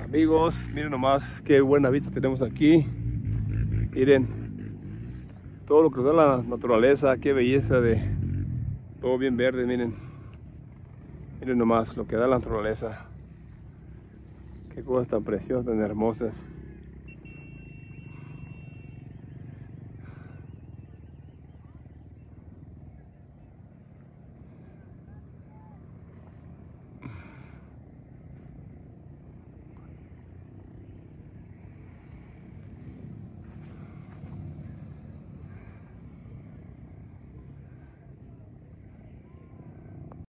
Amigos, miren nomás qué buena vista tenemos aquí. Miren todo lo que nos da la naturaleza, qué belleza de todo bien verde. Miren nomás lo que da la naturaleza, qué cosas tan preciosas, tan hermosas.